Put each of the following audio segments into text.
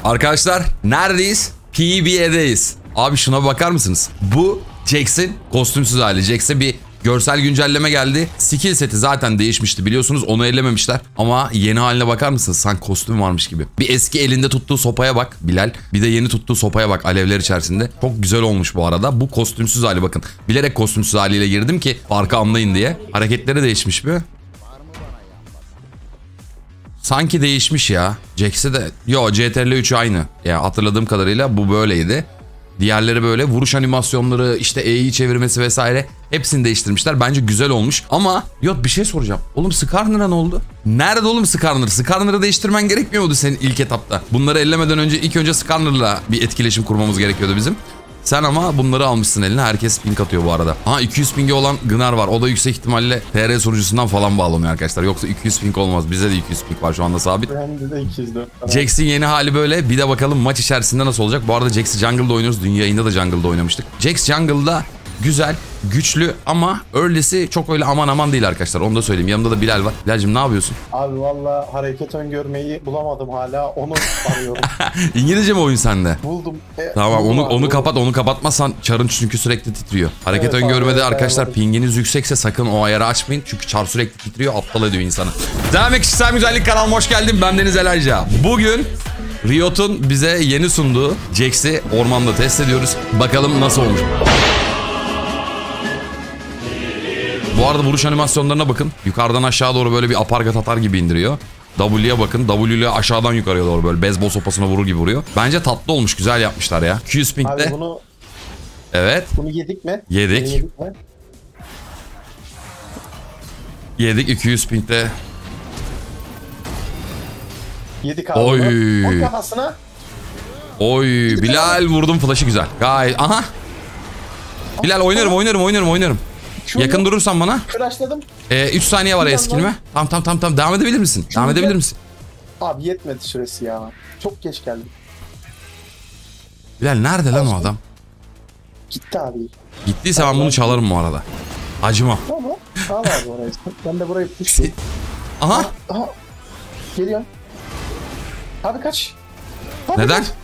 Arkadaşlar neredeyiz? PB'deyiz. Abi şuna bakar mısınız? Bu Jax'in kostümsüz hali. Jax'e bir görsel güncelleme geldi. Skill seti zaten değişmişti biliyorsunuz. Onu ellememişler. Ama yeni haline bakar mısınız? Sanki kostüm varmış gibi. Bir eski elinde tuttuğu sopaya bak Bilal. Bir de yeni tuttuğu sopaya bak alevler içerisinde. Çok güzel olmuş bu arada. Bu kostümsüz hali bakın. Bilerek kostümsüz haliyle girdim ki farkı anlayın diye. Hareketleri değişmiş mi? Sanki değişmiş ya. Jax'e de... Yo, CTRL 3 aynı. Ya hatırladığım kadarıyla bu böyleydi. Diğerleri böyle vuruş animasyonları, işte E'yi çevirmesi vesaire hepsini değiştirmişler. Bence güzel olmuş. Ama yok, bir şey soracağım. Oğlum Skarner'a ne oldu? Nerede oğlum Skarner? Skarner'ı değiştirmen gerekmiyor muydu senin ilk etapta? Bunları ellemeden önce ilk önce Skarner'la bir etkileşim kurmamız gerekiyordu bizim. Sen ama bunları almışsın eline. Herkes ping atıyor bu arada. Ha, 200 pingi olan Gnar var. O da yüksek ihtimalle TR sunucusundan falan bağlanıyor arkadaşlar. Yoksa 200 ping olmaz. Bize de 200 ping var şu anda sabit. Bende de 204. Jax'in yeni hali böyle. Bir de bakalım maç içerisinde nasıl olacak. Bu arada Jax'i jungle'da oynuyoruz. Dün yayında da jungle'da oynamıştık. Jax jungle'da güzel, güçlü ama early'si çok öyle aman aman değil arkadaşlar. Onu da söyleyeyim. Yanımda da Bilal var. Bilal'cim ne yapıyorsun? Abi valla hareket öngörmeyi bulamadım hala. Onu arıyorum. İngilizce mi oyun sende? Buldum. Tamam, buldum onu kapat. Onu kapatmazsan çarın çünkü sürekli titriyor. Hareket Evet, öngörmede abi, arkadaşlar evet. pinginiz yüksekse sakın o ayarı açmayın. Çünkü çar sürekli titriyor, aptal ediyor insanı. Devam Kişisel Güzellik kanalıma hoş geldin. Ben Deniz Elayca. Bugün Riot'un bize yeni sunduğu Jax'i ormanda test ediyoruz. Bakalım nasıl olmuş. Bu arada vuruş animasyonlarına bakın. Yukarıdan aşağı doğru böyle bir aparkat atar gibi indiriyor. W'ye bakın. W ile aşağıdan yukarıya doğru böyle beyzbol sopasına vurur gibi vuruyor. Bence tatlı olmuş. Güzel yapmışlar ya. 200 Abi ping'de. Evet. bunu yedik mi? Yedik. Yedik mi? Yedik 200 ping'de. Yedik abi. Oy. Bunu. Vur kafasına. Oy. Bilal vurdum flash'ı güzel. Gayet. Aha. Bilal oynarım. Şunu Yakın durursan bana. Crashladım. 3 saniye var eskilme. Tamam. Devam edebilir misin? Devam edebilir misin? Abi yetmedi süresi ya. Çok geç geldim. Bilal nerede lan o adam? Gitti abi. Gittiyse ben bunu çalarım bu arada. Acıma. Tamam. Al abi orayı. Ben de burayı düştüm. Aha. Aha. Geliyor. Abi kaç. Abi Neden? kaç.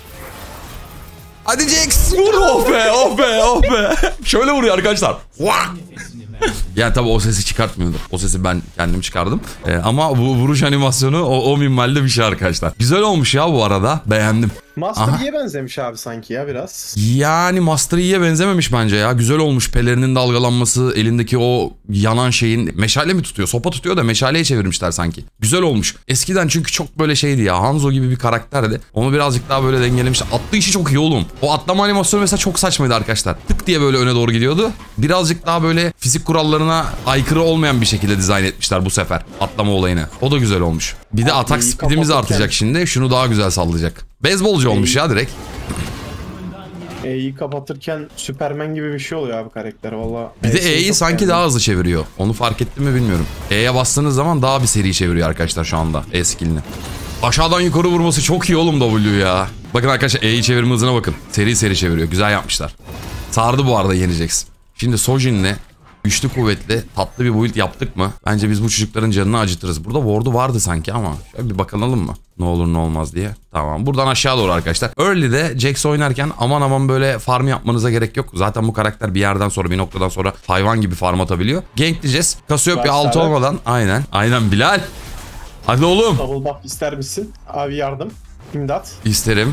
Hadi Jax vur, oh be. Şöyle vuruyor arkadaşlar. Yani tabii o sesi çıkartmıyordu. O sesi ben kendim çıkardım. Ama bu vuruş animasyonu o minvalde bir şey arkadaşlar. Güzel olmuş ya bu arada. Beğendim. Master Yi'ye benzemiş abi sanki ya biraz. Yani Master Yi'ye benzememiş bence ya. Güzel olmuş. Pelerinin dalgalanması, elindeki o yanan şeyin meşale mi tutuyor? Sopa tutuyor da meşaleye çevirmişler sanki. Güzel olmuş. Eskiden çünkü çok böyle şeydi ya. Hanzo gibi bir karakterdi. Onu birazcık daha böyle dengelemişler. Attığı işi çok iyi oğlum. O atlama animasyonu mesela çok saçmaydı arkadaşlar. Tık diye böyle öne doğru gidiyordu. Birazcık daha böyle fizik kurallarına aykırı olmayan bir şekilde dizayn etmişler bu sefer atlama olayını. O da güzel olmuş. Bir de atak speedimiz artacak şimdi. Şunu daha güzel sallayacak. Beyzbolcu olmuş ya direkt. E'yi kapatırken Superman gibi bir şey oluyor abi karakter valla. Bir de E'yi sanki daha hızlı çeviriyor. Onu fark ettim mi bilmiyorum. E'ye bastığınız zaman daha bir seri çeviriyor arkadaşlar şu anda E skillini. Aşağıdan yukarı vurması çok iyi oğlum W ya. Bakın arkadaşlar E'yi çevirme hızına bakın. Seri çeviriyor. Güzel yapmışlar. Sardı bu arada yeneceksin. Şimdi Sojin'le güçlü kuvvetli tatlı bir build yaptık mı? Bence biz bu çocukların canını acıtırız. Burada ward'u vardı sanki ama şöyle bir bakalım mı? Ne olur ne olmaz diye. Tamam, buradan aşağı doğru arkadaşlar. Early'de Jax oynarken aman böyle farm yapmanıza gerek yok. Zaten bu karakter bir yerden sonra, bir noktadan sonra hayvan gibi farm atabiliyor. Gankleyeceğiz. Cassiopeia altı olmadan. Aynen Bilal. Hadi oğlum. Double buff ister misin? Abi yardım. İmdat. İsterim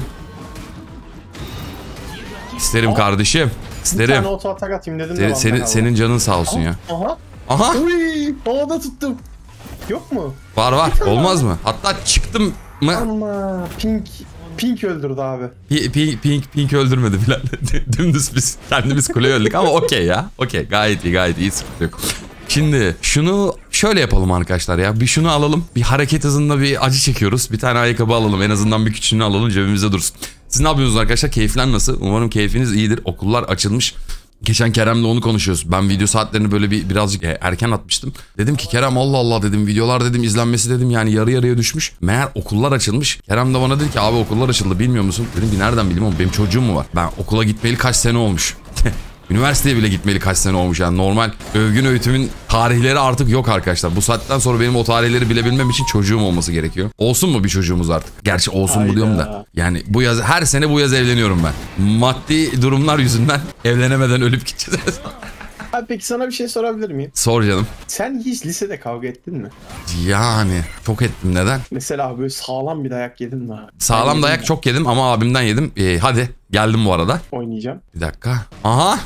kardeşim. Bir İsterim. tane auto atak atayım dedim de. Senin canın sağ olsun ya. Aha. Uy, havada tuttum. Yok mu? Var. Olmaz mı? Hatta çıktım mı? Ama Pink öldürdü abi. Pink öldürmedi Bilal. Dümdüz biz kendimiz kuleye öldük ama okey ya. Okey, gayet iyi, sıkıntı yok. Şimdi şunu şöyle yapalım arkadaşlar ya. Bir şunu alalım. Bir hareket hızında bir acı çekiyoruz. Bir tane ayakkabı alalım. En azından bir küçüğünü alalım, cebimizde dursun. Siz ne yapıyorsunuz arkadaşlar? Keyifler nasıl? Umarım keyfiniz iyidir. Okullar açılmış. Geçen Kerem'le onu konuşuyoruz. Ben video saatlerini böyle birazcık erken atmıştım. Dedim ki Kerem Allah dedim, videolar dedim izlenmesi dedim yani yarıya düşmüş. Meğer okullar açılmış. Kerem de bana dedi ki abi okullar açıldı bilmiyor musun? Dedim ki nereden bileyim oğlum, benim çocuğum mu var? Ben okula gitmeyeli kaç sene olmuş. Üniversiteye bile gitmeli kaç sene olmuş yani. Normal övgün öğütümün tarihleri artık yok arkadaşlar. Bu saatten sonra benim o tarihleri bilebilmem için çocuğum olması gerekiyor. Olsun mu bir çocuğumuz artık? Gerçi olsun mu diyorum da. Yani bu yaz, her sene bu yaz evleniyorum ben. Maddi durumlar yüzünden evlenemeden ölüp gideceğiz. Abi peki sana bir şey sorabilir miyim? Sor canım. Sen hiç lisede kavga ettin mi? Yani çok ettim, neden? Mesela böyle sağlam bir dayak yedin mi abi? Sağlam dayak çok yedim ama abimden yedim. Hadi geldim bu arada. Oynayacağım. Bir dakika. Aha.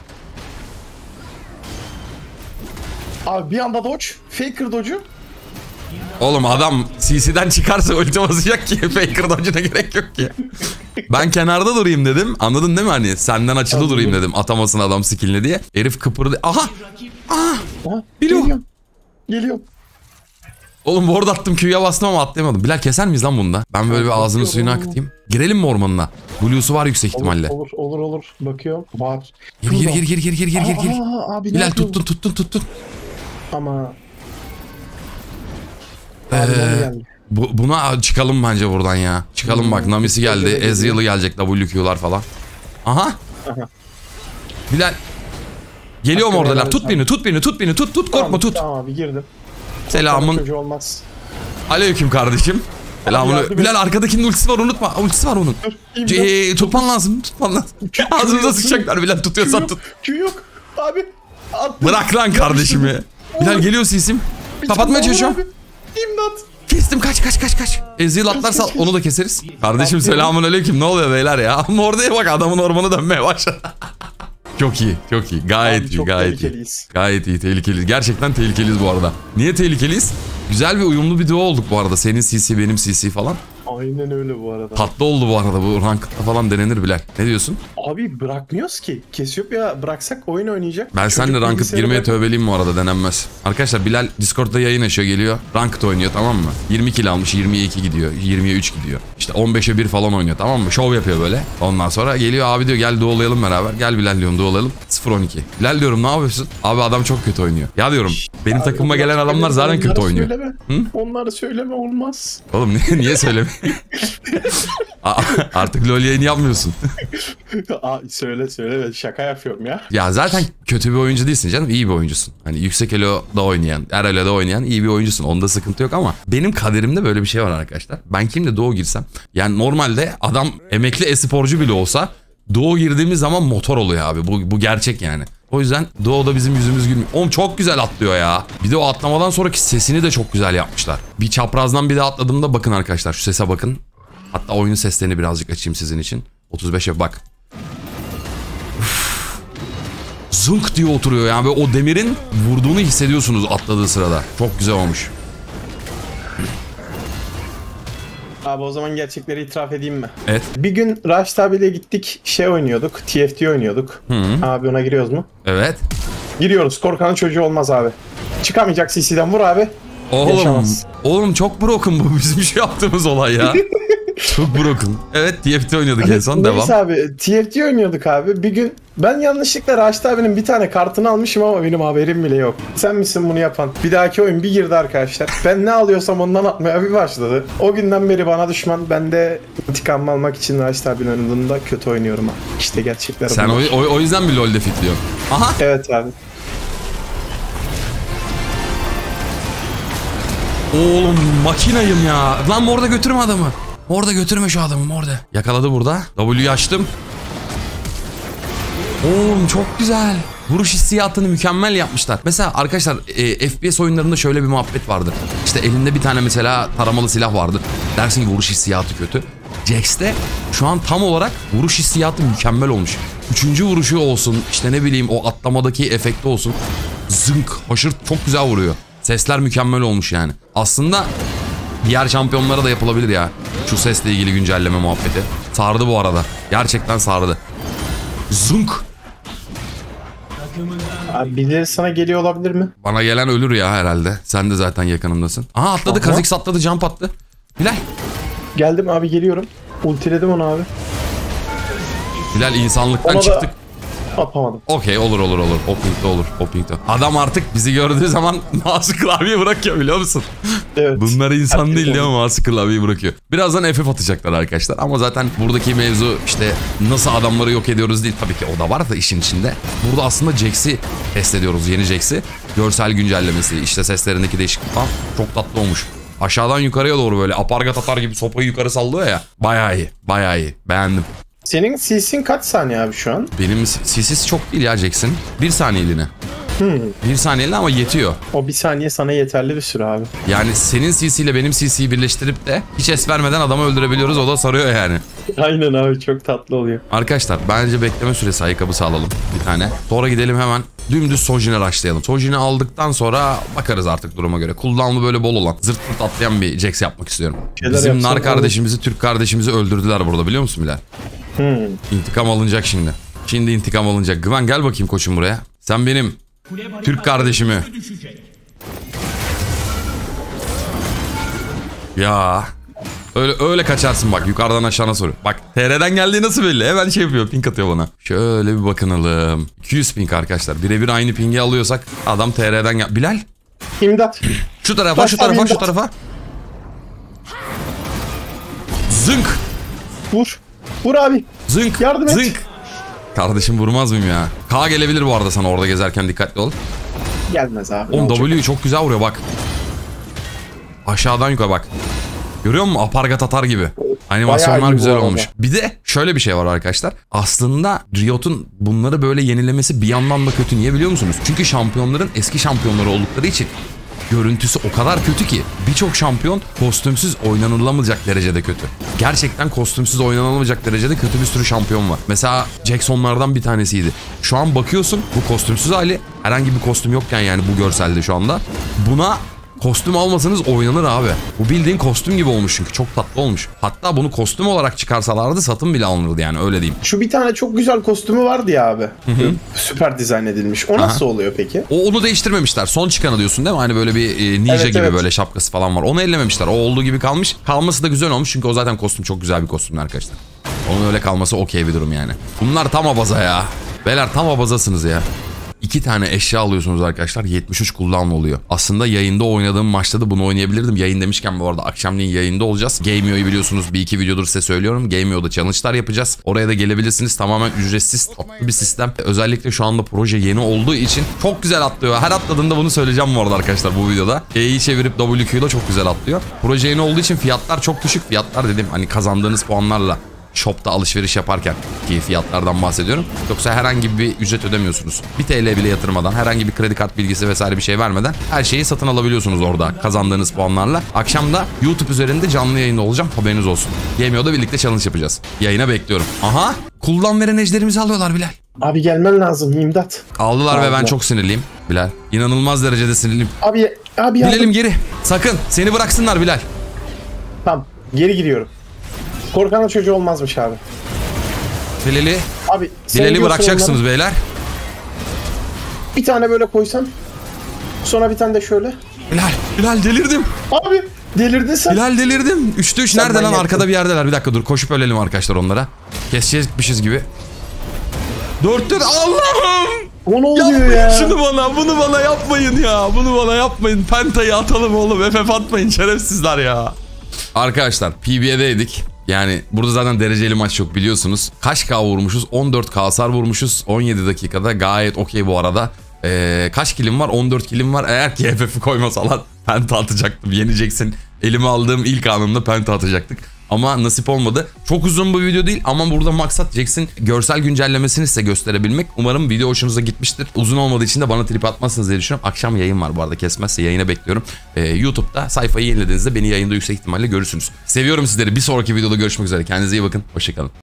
Abi bir anda dodge. Faker dodge'u. Oğlum adam CC'den çıkarsa ulti basacak ki Faker dodge'una gerek yok ki. Ben kenarda durayım dedim. Anladın değil mi hani? Senden açılı Anladım. durayım dedim. Atamasın adam skill'ini diye. Herif kıpırdı. Aha! Aha! Bilo! Geliyorum. Geliyorum. Oğlum ward attım, Q'ya bastım ama atlayamadım. Bilal keser miyiz lan bunda? Ben böyle bir ağzının Bakıyorum. suyunu akıtayım. Girelim mi ormanına? Blue'su var yüksek ihtimalle. Olur. Bakıyorum. Var. Gir. Abi ne Bilal yapıyorsun? tuttun. Ama... Ee, Abi ne geldi? Buna çıkalım bence buradan ya. Çıkalım bak, Nami'si geldi. Ezreal'ı gelecek, WQ'lar falan. Aha. Bilal. Geliyor mu orada lan? Tut beni. Tut. Korkma tut. Tamam abi girdim. Selamın. Çocuğu olmaz. Aleyküm kardeşim. Selamın. yardım et. Bilal arkadakinin ultisi var, unutma. Ultisi var onun. Tutman lazım. Ağzımıza sıçacaklar. Bilal tutuyorsan tut. Q yok. Abi. Attım. Bırak lan kardeşimi. Bilal geliyor sisim. Kapatmaya çalışıyorum. İmdat. Kestim, kaç. Ezreal atlarsa onu da keseriz. Kardeşim selamun aleyküm, ne oluyor beyler ya? Ama oraya bak, adamın ormanı dönmeye başladı. Çok iyi. Gayet Abi iyi, çok gayet iyi. tehlikeliyiz. Gayet iyi, tehlikeliyiz. Gerçekten tehlikeliyiz bu arada. Niye tehlikeliyiz? Güzel bir uyumlu bir duo olduk bu arada. Senin CC, benim CC falan. Aynen öyle bu arada. Tatlı oldu bu arada. Bu ranked'da falan denenir Bilal. Ne diyorsun? Abi bırakmıyoruz ki. Cassiopeia bıraksak oyun oynayacak. Ben seninle ranked bilgisayarı girmeye bırak- tövbeliyim bu arada, denenmez. Arkadaşlar Bilal Discord'da yayın açıyor, geliyor. Ranked oynuyor, tamam mı? 20 kill almış, 20'ye 2 gidiyor. 20'ye 3 gidiyor. İşte 15'e 1 falan oynuyor, tamam mı? Şov yapıyor böyle. Ondan sonra geliyor, abi diyor gel duolayalım beraber. Gel Bilal diyorum, duolayalım. 0-12. Bilal diyorum ne yapıyorsun? Abi adam çok kötü oynuyor. Ya diyorum benim Abi takımıma gelen onları adamlar zaten kötü söyleme. oynuyor. Söyleme. Onları söyleme olmaz. Oğlum niye söylemiyorsun? Artık LoL yayını yapmıyorsun. Söyle şaka yapıyorum ya. Ya zaten kötü bir oyuncu değilsin canım, iyi bir oyuncusun. Hani yüksek elo'da oynayan, elo'da oynayan iyi bir oyuncusun. Onda sıkıntı yok ama benim kaderimde böyle bir şey var arkadaşlar. Ben kimle Doğu girsem, yani normalde adam emekli e-sporcu bile olsa Doğu girdiğimiz zaman motor oluyor abi. Bu gerçek yani. O yüzden Doğu'da bizim yüzümüz gülmüyor. Oğlum çok güzel atlıyor ya. Bir de o atlamadan sonraki sesini de çok güzel yapmışlar. Bir çaprazdan bir de atladığımda bakın arkadaşlar, şu sese bakın. Hatta oyunun seslerini birazcık açayım sizin için. 35'e bak. Uf. Zınk diye oturuyor yani. Böyle o demirin vurduğunu hissediyorsunuz atladığı sırada. Çok güzel olmuş. Abi o zaman gerçekleri itiraf edeyim mi? Evet. Bir gün Raşit abiyle gittik oynuyorduk. TFT oynuyorduk. Abi ona giriyoruz mu? Evet. Giriyoruz. Korkanın çocuğu olmaz abi. Çıkamayacak CC'den vur abi. Oğlum, Yaşamaz. oğlum çok broken bu. Bizim şey yaptığımız olay ya. Çok broken. Evet, TFT oynuyorduk en son. Devam. Neyse abi TFT oynuyorduk abi. Bir gün ben yanlışlıkla Raşit abinin bir tane kartını almışım ama benim haberim bile yok. Sen misin bunu yapan? Bir dahaki oyun bir girdi arkadaşlar. Ben ne alıyorsam ondan atmaya bir başladı. O günden beri bana düşman. Ben de intikam almak için Raşit abinin önünde kötü oynuyorum abi. İşte gerçekler Sen bunlar. o yüzden mi LoL'de fitliyorsun? Aha. Evet abi. Oğlum makinayım ya. Lan orada götürme adamı. Orada götürme şu adamı orada. Yakaladı burada. W'yu açtım. Oğlum çok güzel. Vuruş hissiyatını mükemmel yapmışlar. Mesela arkadaşlar FPS oyunlarında şöyle bir muhabbet vardır. İşte elinde bir tane mesela taramalı silah vardır. Dersin ki vuruş hissiyatı kötü. Jax'te şu an tam olarak vuruş hissiyatı mükemmel olmuş. Üçüncü vuruşu olsun, işte ne bileyim o atlamadaki efekti olsun. Zınk, haşırt çok güzel vuruyor. Sesler mükemmel olmuş yani. Aslında diğer şampiyonlara da yapılabilir ya. Şu sesle ilgili güncelleme muhabbeti. Sardı bu arada. Gerçekten sardı. Zunk. Abi birileri sana geliyor olabilir mi? Bana gelen ölür ya herhalde. Sen de zaten yakınımdasın. Aha atladı. Aha. Kha'Zix atladı. Jump attı. Bilal. Geldim abi geliyorum. Ultiledim onu abi. Bilal insanlıktan Ona da- çıktık. Yapamadım. Okey, olur. O pinkte olur. O pinkte. Adam artık bizi gördüğü zaman mouse klavyeyi bırakıyor, biliyor musun? Evet. Bunlar insan Herkes değil olur. ama mouse klavyeyi bırakıyor. Birazdan FF atacaklar arkadaşlar. Ama zaten buradaki mevzu işte nasıl adamları yok ediyoruz değil. Tabii ki o da var da işin içinde. Burada aslında Jax'i test ediyoruz. Yeni Jax'i. Görsel güncellemesi. İşte seslerindeki değişiklik falan. Çok tatlı olmuş. Aşağıdan yukarıya doğru böyle apargat atar gibi sopayı yukarı sallıyor ya. Bayağı iyi. Bayağı iyi. Beğendim. Senin CC'in kaç saniye abi şu an? Benim CC'si çok değil ya Jax'in. 1 saniyeliğine. 1 saniyeliğine ama yetiyor. O 1 saniye sana yeterli bir süre abi. Yani senin CC ile benim CC'yi birleştirip de hiç es vermeden adamı öldürebiliyoruz. O da sarıyor yani. Aynen abi, çok tatlı oluyor. Arkadaşlar bence bekleme süresi ayakkabısı alalım bir tane. Sonra gidelim hemen dümdüz Sojin'e rushlayalım. Sojin'i aldıktan sonra bakarız artık duruma göre. Cooldown'u böyle bol olan, zırt pırt atlayan bir Jax yapmak istiyorum. Şeyler Bizim yapsan nar olur. kardeşimizi, Türk kardeşimizi öldürdüler burada, biliyor musun Bilal? İntikam alınacak şimdi. Şimdi intikam alınacak. Güven gel bakayım koçum buraya. Sen benim Türk kardeşimi. Ya öyle kaçarsın bak, yukarıdan aşağına soruyor. Bak TR'den geldiği nasıl belli? Hemen şey yapıyor, ping atıyor bana. Şöyle bir bakınalım. 200 ping arkadaşlar. Birebir aynı pingi alıyorsak adam TR'den gel. Bilal İmdat. şu tarafa, şu tarafa, şu tarafa. Zınk. Vur. Vur abi. Zınk. Yardım et. Zınk. Kardeşim vurmaz mıyım ya? K gelebilir bu arada sana, orada gezerken dikkatli ol. Gelmez abi. Oğlum ne olacak? W'yu çok güzel vuruyor bak. Aşağıdan yukarı bak. Görüyor musun? Apargat atar gibi. Animasyonlar Bayağı iyi bu güzel arada. olmuş. Bir de şöyle bir şey var arkadaşlar. Aslında Riot'un bunları böyle yenilemesi bir yandan da kötü. Niye biliyor musunuz? Çünkü şampiyonların eski şampiyonları oldukları için görüntüsü o kadar kötü ki birçok şampiyon kostümsüz oynanılamayacak derecede kötü. Gerçekten kostümsüz oynanılamayacak derecede kötü bir sürü şampiyon var. Mesela Jackson'lardan bir tanesiydi. Şu an bakıyorsun bu kostümsüz hali, herhangi bir kostüm yokken yani bu görselde şu anda. Buna kostüm almasanız oynanır abi. Bu bildiğin kostüm gibi olmuş çünkü çok tatlı olmuş. Hatta bunu kostüm olarak çıkarsalardı satın bile alınırdı yani, öyle diyeyim. Şu bir tane çok güzel kostümü vardı ya abi. Süper dizayn edilmiş. O nasıl oluyor peki? Onu değiştirmemişler. Son çıkanı diyorsun değil mi? Hani böyle bir ninja Evet, gibi evet. böyle şapkası falan var. Onu ellememişler. O olduğu gibi kalmış. Kalması da güzel olmuş çünkü o zaten kostüm çok güzel bir kostüm arkadaşlar. Onun öyle kalması okey bir durum yani. Bunlar tam abaza ya. Beyler tam abazasınız ya. 2 tane eşya alıyorsunuz arkadaşlar. 73 cooldown oluyor. Aslında yayında oynadığım maçta da bunu oynayabilirdim. Yayın demişken bu arada akşamleyin yayında olacağız. Gameo'yu biliyorsunuz, bir iki videodur size söylüyorum. Gameo'da challenge'lar yapacağız. Oraya da gelebilirsiniz. Tamamen ücretsiz, tatlı bir sistem. Özellikle şu anda proje yeni olduğu için çok güzel atlıyor. Her atladığında bunu söyleyeceğim bu arada arkadaşlar bu videoda. E'yi çevirip WQ'da çok güzel atlıyor. Proje yeni olduğu için fiyatlar çok düşük. Fiyatlar dedim hani kazandığınız puanlarla shop'ta alışveriş yaparken ki fiyatlardan bahsediyorum. Yoksa herhangi bir ücret ödemiyorsunuz. 1 TL bile yatırmadan, herhangi bir kredi kart bilgisi vesaire bir şey vermeden her şeyi satın alabiliyorsunuz orada kazandığınız puanlarla. Akşam da YouTube üzerinde canlı yayında olacağım, haberiniz olsun. Gameo'da birlikte challenge yapacağız. Yayına bekliyorum. Aha! Cooldown veren ejderimizi alıyorlar Bilal. Abi gelmen lazım, imdat. Aldılar ve ben Aldılar. çok sinirliyim Bilal. İnanılmaz derecede sinirliyim. Abi yardım. Bilal'im geri. Sakın seni bıraksınlar Bilal. Tamam, geri gidiyorum. Korkanın çocuğu olmazmış abi. Bilal'i Abi sen Bilal'i diyorsun bırakacaksınız onları. beyler. Bir tane böyle koysam. Sonra bir tane de şöyle. Bilal delirdim. Abi delirdin sen. Bilal delirdim. 3'te 3 Sen nerede lan? manyaksın. Arkada bir yerdeler. Bir dakika dur. Koşup ölelim arkadaşlar onlara. Kesecekmişiz gibi. 4'te Allah'ım! O ne oluyor Yapmayın ya? şunu bana. Bunu bana yapmayın ya. Bunu bana yapmayın. Penta'yı atalım oğlum. FF atmayın şerefsizler ya. Arkadaşlar PB'deydik. Yani burada zaten dereceli maç yok biliyorsunuz. Kaç K vurmuşuz? 14K hasar vurmuşuz. 17 dakikada gayet okey bu arada. Kaç kilim var? 14 kilim var. Eğer ki FF'i koymasalar penta atacaktım. Yeneceksin. Elime aldığım ilk anımda penta atacaktık. Ama nasip olmadı. Çok uzun bir video değil ama burada maksat Jax'in görsel güncellemesini size gösterebilmek. Umarım video hoşunuza gitmiştir. Uzun olmadığı için de bana trip atmazsınız diye düşünüyorum. Akşam yayın var bu arada, kesmezse yayına bekliyorum. YouTube'da sayfayı yenilediğinizde beni yayında yüksek ihtimalle görürsünüz. Seviyorum sizleri. Bir sonraki videoda görüşmek üzere. Kendinize iyi bakın. Hoşçakalın.